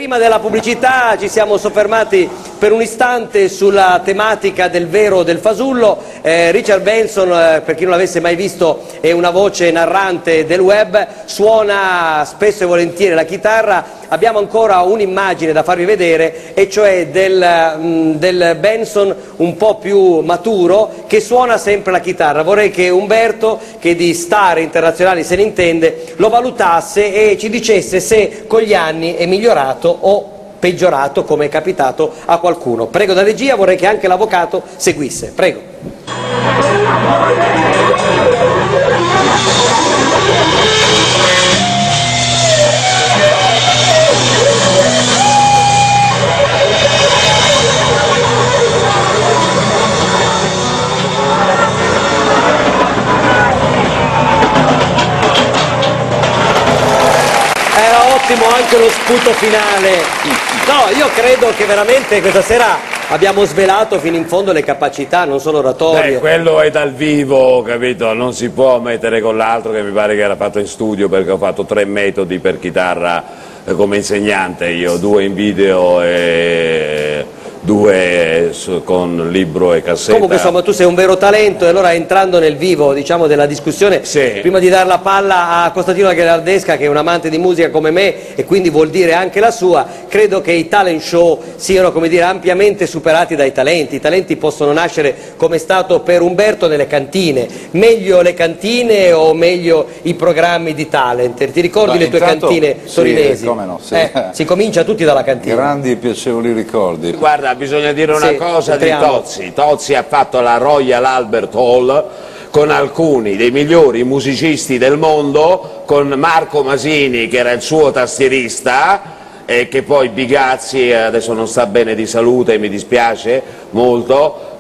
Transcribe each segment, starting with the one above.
Prima della pubblicità ci siamo soffermati per un istante sulla tematica del vero o del fasullo. Richard Benson, per chi non l'avesse mai visto, è una voce narrante del web, suona spesso e volentieri la chitarra. Abbiamo ancora un'immagine da farvi vedere, e cioè del Benson un po' più maturo che suona sempre la chitarra. Vorrei che Umberto, che di star internazionali se ne intende, lo valutasse e ci dicesse se con gli anni è migliorato o peggiorato, come è capitato a qualcuno. Prego da regia, vorrei che anche l'avvocato seguisse. Prego. Ottimo anche lo sputo finale. No, io credo che veramente questa sera abbiamo svelato fino in fondo le capacità, non solo oratorie. Quello è dal vivo, capito? Non si può mettere con l'altro, che mi pare che era fatto in studio, perché ho fatto 3 metodi per chitarra come insegnante, io 2 in video e 2 con libro e cassetta. Comunque insomma tu sei un vero talento, e allora entrando nel vivo, diciamo, della discussione, sì, prima di dare la palla a Costantino Gherardesca, che è un amante di musica come me e quindi vuol dire anche la sua, credo che i talent show siano, come dire, ampiamente superati dai talenti. I talenti possono nascere, come è stato per Umberto, nelle cantine. Meglio le cantine o meglio i programmi di talent? Ti ricordi le tue cantine torinesi? Sì, come no, sì. Si comincia tutti dalla cantina. Grandi e piacevoli ricordi. Guarda, bisogna dire una cosa di Tozzi. Tozzi ha fatto la Royal Albert Hall con alcuni dei migliori musicisti del mondo, con Marco Masini che era il suo tastierista, e che poi Bigazzi adesso non sta bene di salute, mi dispiace molto,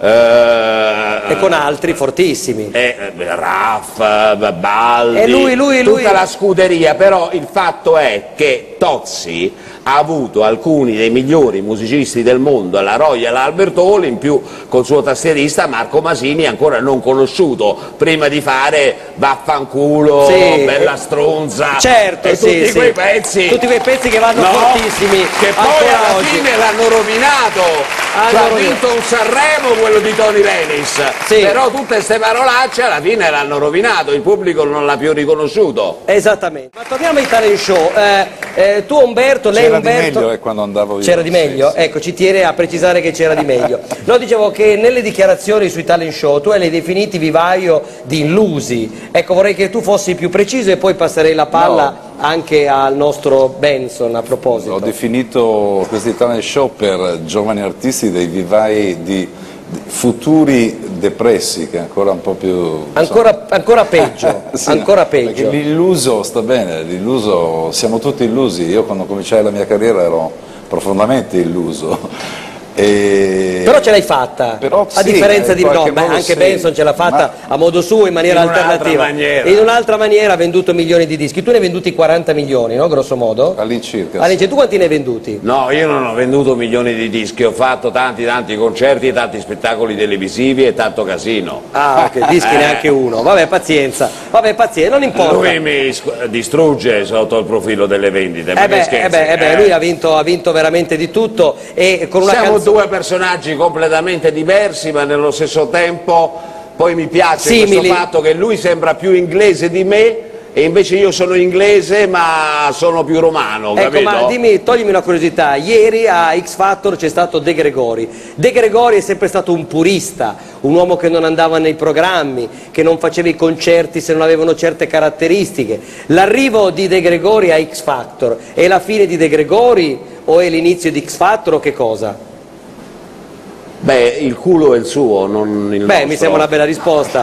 e con altri fortissimi, Raff, Baldi, e lui tutta la scuderia. Però il fatto è che Tozzi ha avuto alcuni dei migliori musicisti del mondo alla Royal Albert Hall, in più col suo tastierista Marco Masini, ancora non conosciuto, prima di fare Vaffanculo, Bella Stronza, certo, e tutti quei pezzi che vanno fortissimi, che poi alla fine l'hanno rovinato. Ha vinto un Sanremo quello di Tony Lenis, però tutte queste parolacce alla fine l'hanno rovinato, il pubblico non l'ha più riconosciuto. Esattamente. Ma torniamo ai talent show. Tu Umberto, lei c'era Umberto... di meglio quando andavo io. C'era di meglio? Sì. Ecco, ci tiene a precisare che c'era di meglio. No, dicevo che nelle dichiarazioni sui talent show tu hai definiti vivaio di illusi. Ecco, vorrei che tu fossi più preciso e poi passerei la palla anche al nostro Benson a proposito. Ho definito questi talent show per giovani artisti dei vivai di futuri depressi, che è ancora un po' più... Ancora peggio, sì, ancora peggio. L'illuso sta bene, l'illuso, siamo tutti illusi. Io quando cominciai la mia carriera ero profondamente illuso. Però ce l'hai fatta, a differenza di anche Benson ce l'ha fatta a modo suo, in maniera alternativa, in un'altra maniera ha venduto milioni di dischi. Tu ne hai venduti 40 milioni, no? Grosso modo? All'incirca. Tu quanti ne hai venduti? No, io non ho venduto milioni di dischi, ho fatto tanti concerti, tanti spettacoli televisivi e tanto casino. Ah, ok, dischi neanche uno, vabbè pazienza, non importa. Lui mi distrugge sotto il profilo delle vendite, lui ha vinto veramente di tutto, e con una canzone... 2 personaggi completamente diversi, ma nello stesso tempo poi mi piace questo fatto che lui sembra più inglese di me, e invece io sono inglese ma sono più romano, capito? Ecco, ma toglimi una curiosità, ieri a X Factor c'è stato De Gregori. De Gregori è sempre stato un purista, un uomo che non andava nei programmi, che non faceva i concerti se non avevano certe caratteristiche. L'arrivo di De Gregori a X Factor è la fine di De Gregori o è l'inizio di X Factor o che cosa? Beh, il culo è il suo, non il nostro. Mi sembra una bella risposta,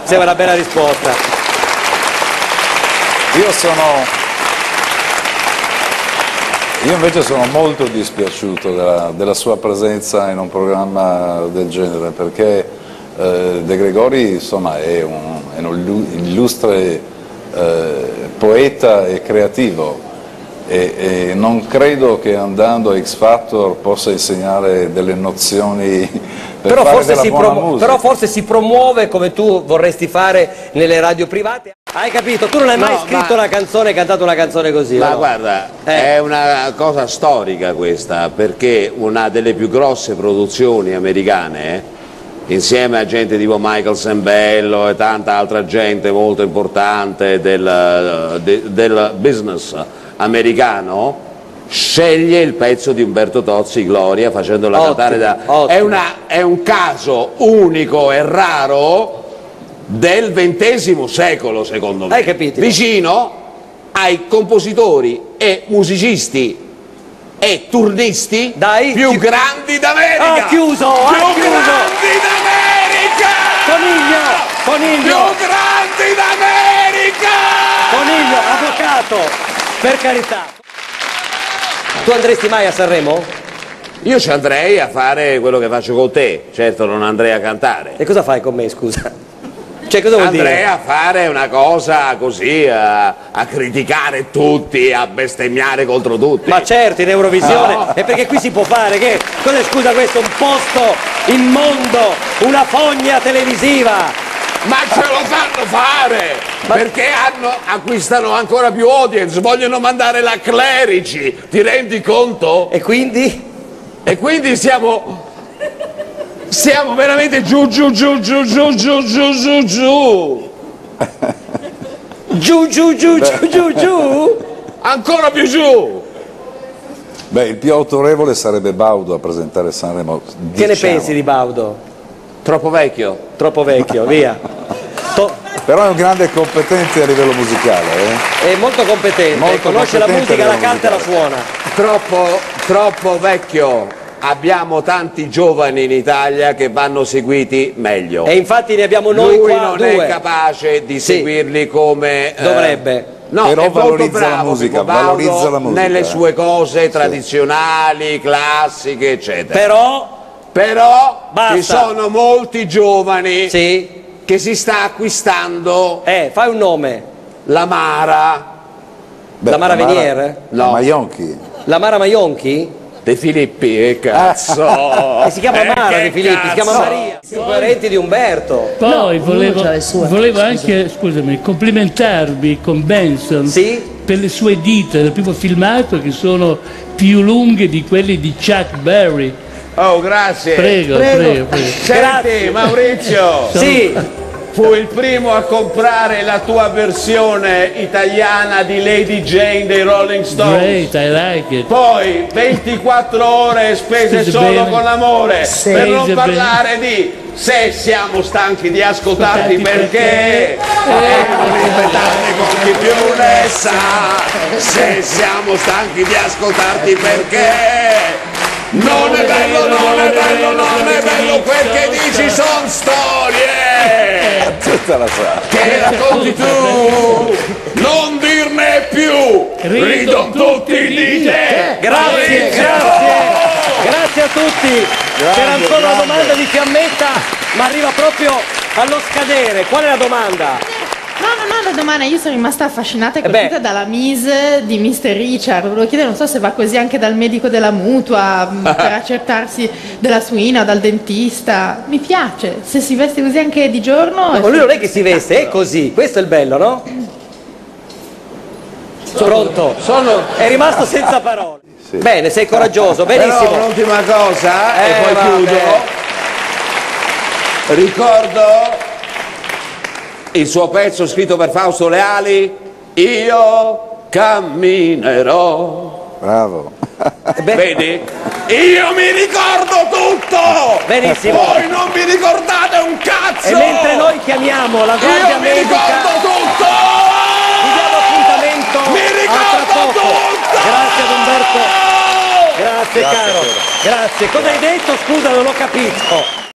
Io invece sono molto dispiaciuto della sua presenza in un programma del genere, perché De Gregori, insomma, è un illustre poeta e creativo. E non credo che andando a X Factor possa insegnare delle nozioni per fare della buona musica. Però forse si promuove, come tu vorresti fare nelle radio private. Hai capito? Tu non hai mai scritto una canzone e cantato una canzone così. Ma no? guarda, è una cosa storica questa, perché una delle più grosse produzioni americane, insieme a gente tipo Michael Sembello e tanta altra gente molto importante del business americano, sceglie il pezzo di Umberto Tozzi, Gloria, facendola cantare da... È un caso unico e raro del XX secolo, secondo me. Hai capito? Vicino ai compositori e musicisti e turnisti più grandi d'America. Ha chiuso! Più grandi d'America! Coniglio! Più grandi d'America! Coniglio, avvocato, per carità. Tu andresti mai a Sanremo? Io ci andrei a fare quello che faccio con te, certo non andrei a cantare. E cosa fai con me, scusa? Cioè, cosa vuol dire? Andrei a fare una cosa così, a criticare tutti, a bestemmiare contro tutti. Ma certo, in Eurovisione, è perché qui si può fare, che cosa scusa questo? Un posto immondo, una fogna televisiva. Ma ce lo fanno fare, perché acquistano ancora più audience, vogliono mandare la Clerici, ti rendi conto? E quindi? E quindi siamo veramente giù. Giù. Ancora più giù. Beh, il più autorevole sarebbe Baudo a presentare Sanremo. Che ne pensi di Baudo? Troppo vecchio. Troppo vecchio, via. Però è un grande competente a livello musicale. È molto competente, conosce la musica, la canta e la suona. Troppo vecchio. Abbiamo tanti giovani in Italia che vanno seguiti meglio. E infatti ne abbiamo noi Lui qua non due. è capace di seguirli come... Dovrebbe. No, però è valorizza bravo, la musica, Baudo, valorizza la musica. nelle sue cose tradizionali, classiche, eccetera. Però ci basta. sono molti giovani Sì. che si sta acquistando Fai un nome. la Mara. Beh, la Mara Venier? No. Maionchi. La Mara Maionchi? De Filippi, cazzo! E si chiama Mara che De Filippi, si chiama cazzo? Maria. Più coerenti di Umberto. Poi volevo anche, scusami, complimentarvi con Benson per le sue dita del primo filmato che sono più lunghe di quelli di Chuck Berry. Oh, grazie. Prego. Senti, Maurizio. Sì. Fu il primo a comprare la tua versione italiana di Lady Jane dei Rolling Stones. Great, I like it. Poi 24 ore spese Spese solo bene. con l'amore, per non Spese parlare di se siamo stanchi di ascoltarti perché non ripetarne con chi più ne sa, se siamo stanchi di ascoltarti perché non è bello quel che dici, son storie Tutta la sa. che racconti tu, non dirne più, ridono tutti di te. Grazie a tutti. C'era ancora una domanda di Fiammetta, ma arriva proprio allo scadere. Qual è la domanda? No, la domanda, io sono rimasta affascinata e colpita dalla mise di Mr. Richard. Volevo chiedere, non so se va così anche dal medico della mutua per accertarsi della suina, dal dentista. Mi piace, se si veste così anche di giorno. No, lui non è che si veste, è così. Questo è il bello, no? Pronto? È rimasto senza parole. Sì. Bene, sei coraggioso, benissimo. Però un'ultima cosa e poi vabbè. chiudo. Ricordo il suo pezzo scritto per Fausto Leali, Io camminerò. Bravo. Vedi? Io mi ricordo tutto! Benissimo. Voi non vi ricordate un cazzo! E mentre noi chiamiamo la guardia Io mi medica, ricordo tutto! vi diamo appuntamento Mi a tra ricordo poco. tutto! Grazie ad Umberto. Grazie caro. Grazie. Cosa hai detto? Scusa, non ho capito.